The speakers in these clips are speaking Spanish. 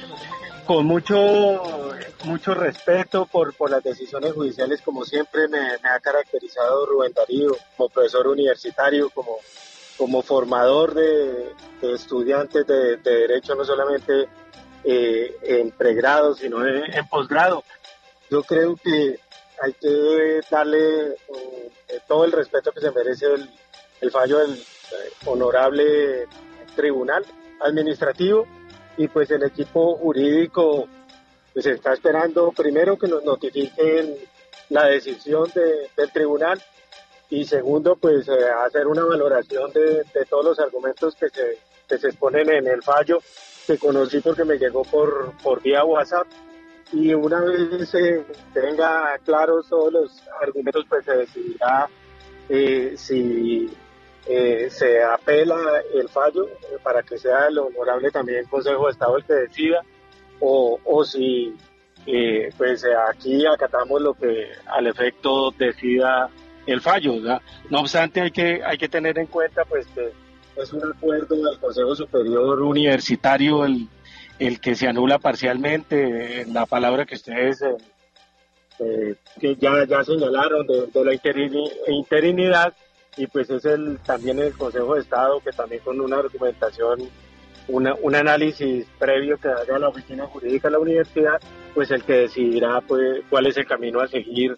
con mucho respeto por las decisiones judiciales, como siempre me ha caracterizado Rubén Darío, como profesor universitario, como formador de estudiantes de derecho, no solamente en pregrado, sino en posgrado. Yo creo que hay que darle todo el respeto que se merece el fallo del honorable tribunal administrativo, y pues el equipo jurídico pues está esperando primero que nos notifiquen la decisión del tribunal, y segundo pues hacer una valoración de todos los argumentos que se exponen en el fallo, que conocí porque me llegó por vía WhatsApp, y una vez tenga claros todos los argumentos pues se decidirá si se apela el fallo para que sea el honorable también Consejo de Estado el que decida, o si pues aquí acatamos lo que al efecto decida el fallo, ¿verdad? No obstante hay que tener en cuenta pues que es un acuerdo del Consejo Superior Universitario el que se anula parcialmente, la palabra que ustedes que ya señalaron de la interinidad, y pues es también el Consejo de Estado que también con una argumentación, un análisis previo que haga la oficina jurídica de la universidad, pues el que decidirá pues cuál es el camino a seguir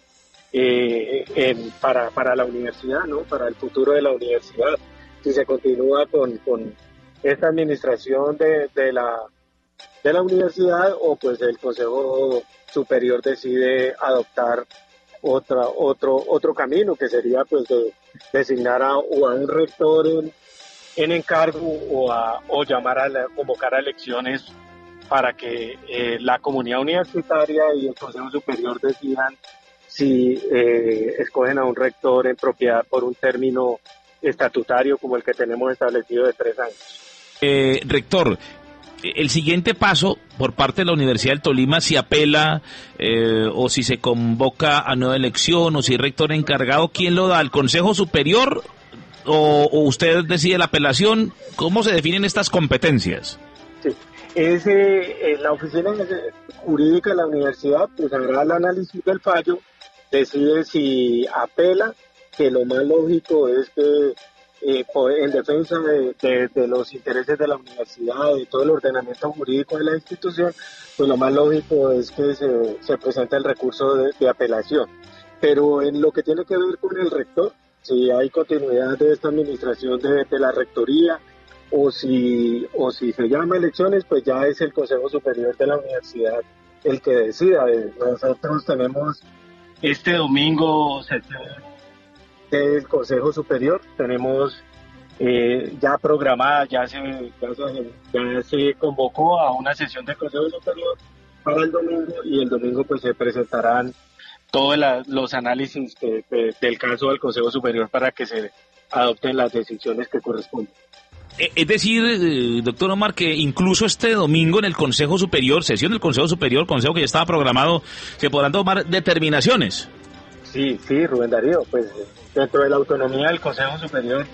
para la universidad, ¿no? Para el futuro de la universidad. Si se continúa con esta administración de la universidad, o pues el Consejo Superior decide adoptar otro camino, que sería pues de designar a un rector en encargo, o convocar a elecciones para que la comunidad universitaria y el Consejo Superior decidan si escogen a un rector en propiedad por un término estatutario como el que tenemos establecido de 3 años. Rector, el siguiente paso por parte de la Universidad del Tolima, si apela o si se convoca a nueva elección, o si rector encargado, ¿quién lo da? ¿El Consejo Superior o usted decide la apelación? ¿Cómo se definen estas competencias? Sí, la oficina jurídica de la universidad pues hará el análisis del fallo, decide si apela, que lo más lógico es que en defensa de los intereses de la universidad, de todo el ordenamiento jurídico de la institución, pues lo más lógico es que se presente el recurso de apelación. Pero en lo que tiene que ver con el rector, si hay continuidad de esta administración de la rectoría, o si se llama elecciones, pues ya es el Consejo Superior de la universidad el que decida. Nosotros tenemos este domingo sesión del Consejo Superior, tenemos ya programada, ya se convocó a una sesión del Consejo Superior para el domingo, y el domingo pues se presentarán todos los análisis del caso del Consejo Superior para que se adopten las decisiones que corresponden. Es decir, doctor Omar, que incluso este domingo en el Consejo Superior, sesión del Consejo Superior, consejo que ya estaba programado, se podrán tomar determinaciones. Sí, Rubén Darío, pues dentro de la autonomía del Consejo Superior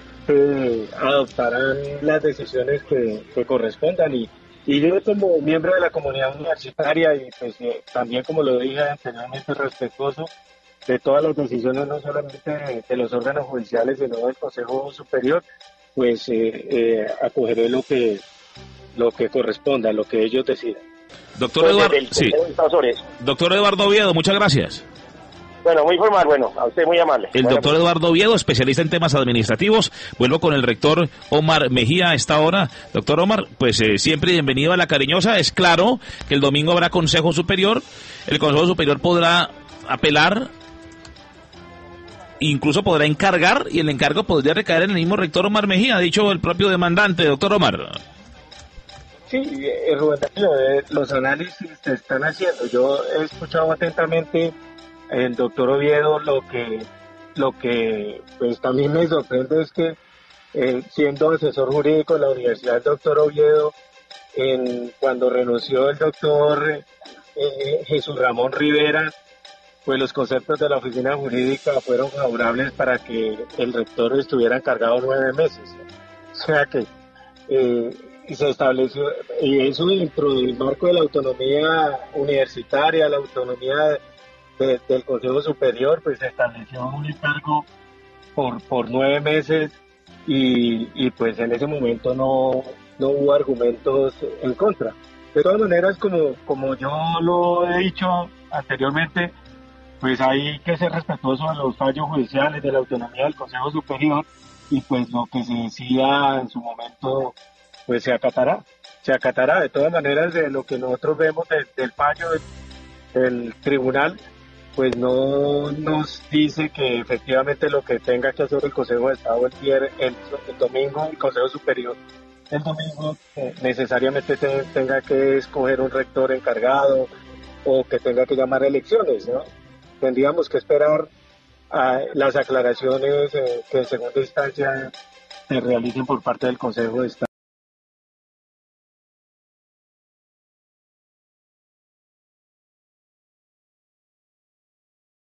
adoptarán las decisiones que correspondan, y yo como miembro de la comunidad universitaria, y pues también, como lo dije anteriormente, respetuoso de todas las decisiones, no solamente de los órganos judiciales, sino del Consejo Superior, pues acogeré lo que corresponda, lo que ellos decidan. Doctor Eduardo Oviedo, muchas gracias. Bueno, muy formal, a usted muy amable. El doctor Eduardo Oviedo, especialista en temas administrativos. Vuelvo con el rector Omar Mejía a esta hora. Doctor Omar, pues siempre bienvenido a La Cariñosa. Es claro que el domingo habrá Consejo Superior. El Consejo Superior podrá apelar, incluso podrá encargar, y el encargo podría recaer en el mismo rector Omar Mejía, ha dicho el propio demandante. Doctor Omar. Sí, Rubén, los análisis se están haciendo. Yo he escuchado atentamente el doctor Oviedo. Lo que pues también me sorprende es que siendo asesor jurídico de la universidad, el doctor Oviedo, cuando renunció el doctor Jesús Ramón Rivera, pues los conceptos de la oficina jurídica fueron favorables para que el rector estuviera encargado 9 meses. O sea que y se estableció, y eso dentro del marco de la autonomía universitaria, la autonomía del Consejo Superior, pues se estableció un encargo por 9 meses y pues en ese momento no hubo argumentos en contra. De todas maneras, como yo lo he dicho anteriormente, pues hay que ser respetuoso de los fallos judiciales, de la autonomía del Consejo Superior, y pues lo que se decida en su momento, pues se acatará. Se acatará. De todas maneras, de lo que nosotros vemos del fallo del tribunal, pues no nos dice que efectivamente lo que tenga que hacer el Consejo de Estado el domingo, el Consejo Superior, el domingo necesariamente tenga que escoger un rector encargado o que tenga que llamar a elecciones, ¿no? Tendríamos que esperar a las aclaraciones que en segunda instancia se realicen por parte del Consejo de Estado.